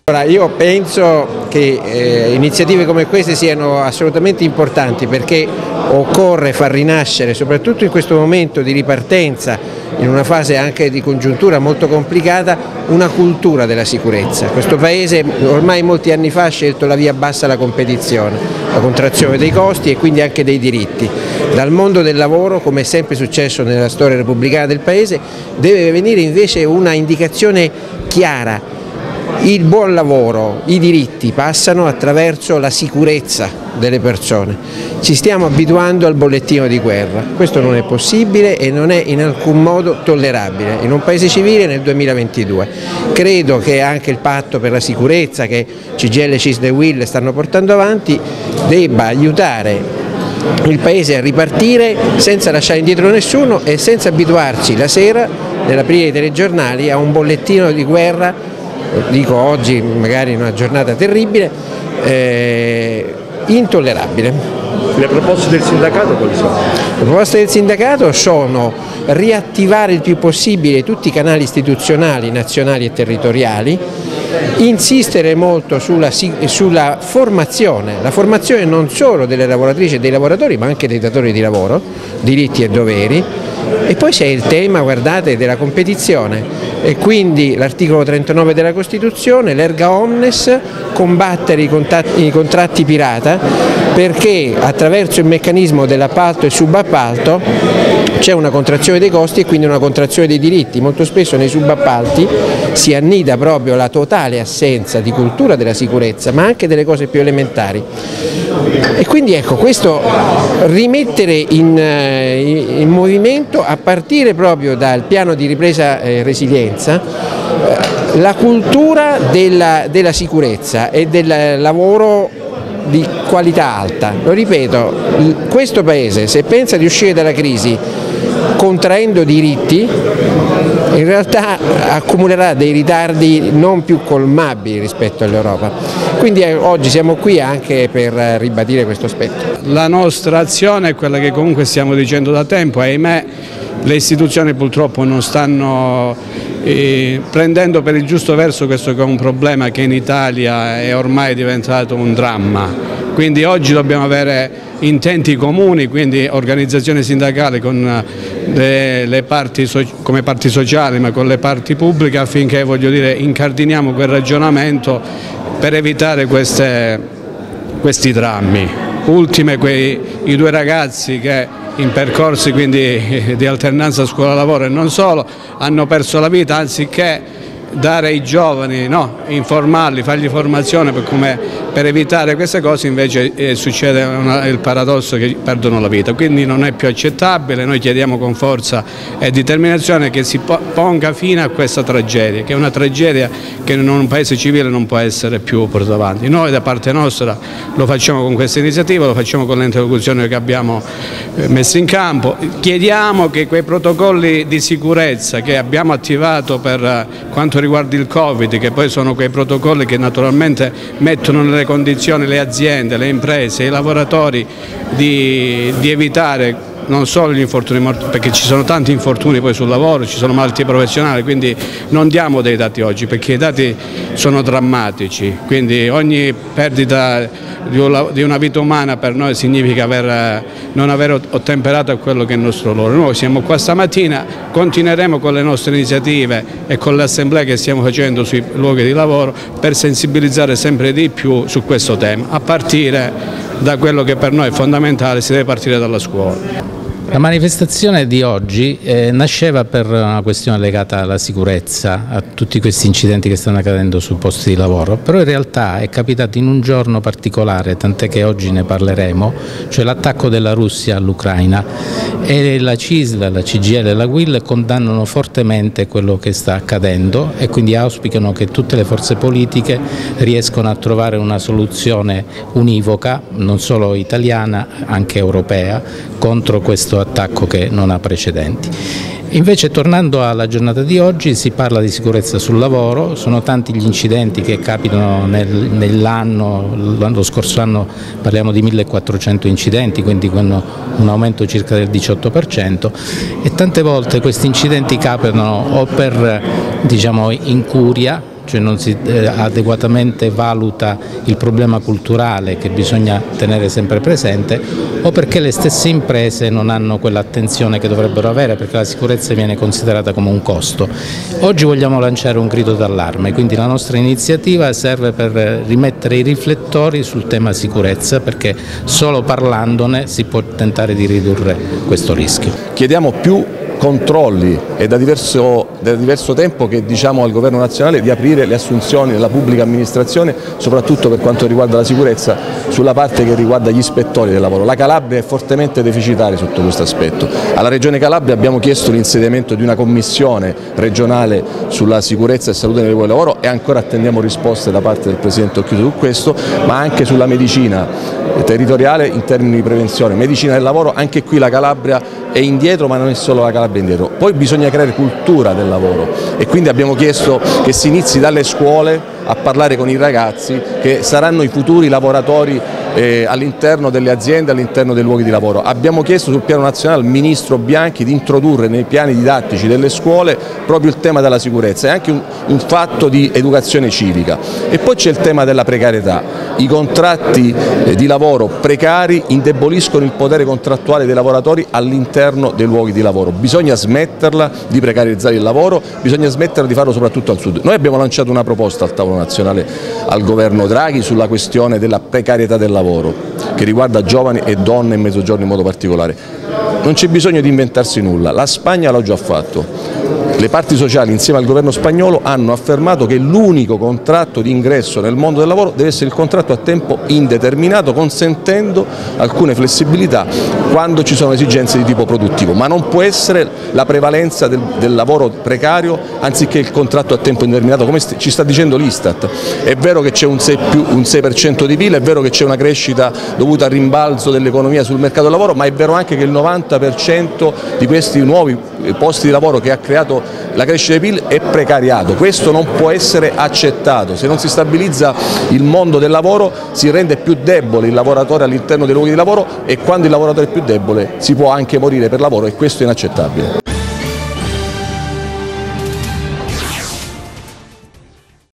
Allora, io penso che iniziative come queste siano assolutamente importanti, perché occorre far rinascere, soprattutto in questo momento di ripartenza, in una fase anche di congiuntura molto complicata, una cultura della sicurezza. Questo Paese ormai molti anni fa ha scelto la via bassa alla competizione, la contrazione dei costi e quindi anche dei diritti. Dal mondo del lavoro, come è sempre successo nella storia repubblicana del Paese, deve venire invece una indicazione chiara. Il buon lavoro, i diritti passano attraverso la sicurezza delle persone. Ci stiamo abituando al bollettino di guerra, questo non è possibile e non è in alcun modo tollerabile in un Paese civile nel 2022. Credo che anche il patto per la sicurezza che CGIL, CISL e UIL stanno portando avanti debba aiutare il Paese a ripartire senza lasciare indietro nessuno e senza abituarci la sera, nella prima dei telegiornali, a un bollettino di guerra. Dico oggi magari in una giornata terribile, intollerabile. Le proposte del sindacato quali sono? Le proposte del sindacato sono riattivare il più possibile tutti i canali istituzionali nazionali e territoriali, insistere molto sulla formazione, la formazione non solo delle lavoratrici e dei lavoratori ma anche dei datori di lavoro, diritti e doveri. E poi c'è il tema, guardate, della competizione e quindi l'articolo 39 della Costituzione, l'erga omnes, combattere i contratti pirata, perché attraverso il meccanismo dell'appalto e subappalto c'è una contrazione dei costi e quindi una contrazione dei diritti. Molto spesso nei subappalti si annida proprio la totale assenza di cultura della sicurezza, ma anche delle cose più elementari. E quindi ecco, questo rimettere in movimento, a partire proprio dal piano di ripresa e resilienza, la cultura della sicurezza e del lavoro di qualità alta. Lo ripeto, questo Paese, se pensa di uscire dalla crisi contraendo diritti, in realtà accumulerà dei ritardi non più colmabili rispetto all'Europa. Quindi oggi siamo qui anche per ribadire questo aspetto. La nostra azione è quella che comunque stiamo dicendo da tempo, ahimè le istituzioni purtroppo non stanno prendendo per il giusto verso questo che è un problema che in Italia è ormai diventato un dramma. Quindi oggi dobbiamo avere intenti comuni, quindi organizzazione sindacale con le parti, come parti sociali ma con le parti pubbliche, affinché, voglio dire, incardiniamo quel ragionamento per evitare questi drammi. Ultime i due ragazzi che in percorsi quindi di alternanza scuola-lavoro e non solo hanno perso la vita, anziché dare ai giovani, informarli, fargli formazione per evitare queste cose, invece succede il paradosso che perdono la vita. Quindi non è più accettabile, noi chiediamo con forza e determinazione che si ponga fine a questa tragedia, che è una tragedia che in un paese civile non può essere più portata avanti. Noi da parte nostra lo facciamo con questa iniziativa, lo facciamo con l'interlocuzione che abbiamo messo in campo. Chiediamo che quei protocolli di sicurezza che abbiamo attivato per quanto riguarda il Covid, che poi sono quei protocolli che naturalmente mettono nelle condizioni le aziende, le imprese, i lavoratori di evitare non solo gli infortuni mortali, perché ci sono tanti infortuni poi sul lavoro, ci sono malattie professionali, quindi non diamo dei dati oggi perché i dati sono drammatici, quindi ogni perdita di una vita umana per noi significa non aver ottemperato a quello che è il nostro lavoro. Noi siamo qua stamattina, continueremo con le nostre iniziative e con le assemblee che stiamo facendo sui luoghi di lavoro per sensibilizzare sempre di più su questo tema, a partire da quello che per noi è fondamentale, si deve partire dalla scuola. La manifestazione di oggi nasceva per una questione legata alla sicurezza, a tutti questi incidenti che stanno accadendo sui posti di lavoro, però in realtà è capitato in un giorno particolare, tant'è che oggi ne parleremo, cioè l'attacco della Russia all'Ucraina, e la CISL, la CGIL e la UIL condannano fortemente quello che sta accadendo e quindi auspicano che tutte le forze politiche riescano a trovare una soluzione univoca, non solo italiana, anche europea, contro questo attacco che non ha precedenti. Invece, tornando alla giornata di oggi, si parla di sicurezza sul lavoro, sono tanti gli incidenti che capitano l'anno scorso anno parliamo di 1400 incidenti, quindi con un aumento circa del 18%, e tante volte questi incidenti capitano o per incuria, cioè non si adeguatamente valuta il problema culturale che bisogna tenere sempre presente, o perché le stesse imprese non hanno quell'attenzione che dovrebbero avere, perché la sicurezza viene considerata come un costo. Oggi vogliamo lanciare un grido d'allarme, quindi la nostra iniziativa serve per rimettere i riflettori sul tema sicurezza, perché solo parlandone si può tentare di ridurre questo rischio. Chiediamo più controlli, è da diverso tempo che diciamo al Governo nazionale di aprire le assunzioni nella pubblica amministrazione, soprattutto per quanto riguarda la sicurezza, sulla parte che riguarda gli ispettori del lavoro. La Calabria è fortemente deficitaria sotto questo aspetto. Alla Regione Calabria abbiamo chiesto l'insediamento di una commissione regionale sulla sicurezza e salute nei luoghi di lavoro e ancora attendiamo risposte da parte del Presidente Occhiuto su questo, ma anche sulla medicina territoriale in termini di prevenzione, medicina del lavoro. Anche qui la Calabria è indietro, ma non è solo la Calabria indietro. Poi bisogna creare cultura del lavoro e quindi abbiamo chiesto che si inizi dalle scuole a parlare con i ragazzi che saranno i futuri lavoratori all'interno delle aziende, all'interno dei luoghi di lavoro. Abbiamo chiesto sul piano nazionale al Ministro Bianchi di introdurre nei piani didattici delle scuole proprio il tema della sicurezza, è anche un fatto di educazione civica. E poi c'è il tema della precarietà. I contratti di lavoro precari indeboliscono il potere contrattuale dei lavoratori all'interno dei luoghi di lavoro. Bisogna smetterla di precarizzare il lavoro, bisogna smetterla di farlo soprattutto al sud. Noi abbiamo lanciato una proposta al tavolo nazionale al governo Draghi sulla questione della precarietà del lavoro, che riguarda giovani e donne e mezzogiorno in modo particolare. Non c'è bisogno di inventarsi nulla, la Spagna l'ha già fatto. Le parti sociali insieme al governo spagnolo hanno affermato che l'unico contratto di ingresso nel mondo del lavoro deve essere il contratto a tempo indeterminato, consentendo alcune flessibilità quando ci sono esigenze di tipo produttivo, ma non può essere la prevalenza del lavoro precario anziché il contratto a tempo indeterminato, come ci sta dicendo l'Istat. È vero che c'è un 6% di PIL, è vero che c'è una crescita dovuta al rimbalzo dell'economia sul mercato del lavoro, ma è vero anche che il 90% di questi nuovi posti di lavoro che ha creato la crescita del PIL è precariato. Questo non può essere accettato. Se non si stabilizza il mondo del lavoro si rende più debole il lavoratore all'interno dei luoghi di lavoro e quando il lavoratore è più debole si può anche morire per lavoro e questo è inaccettabile.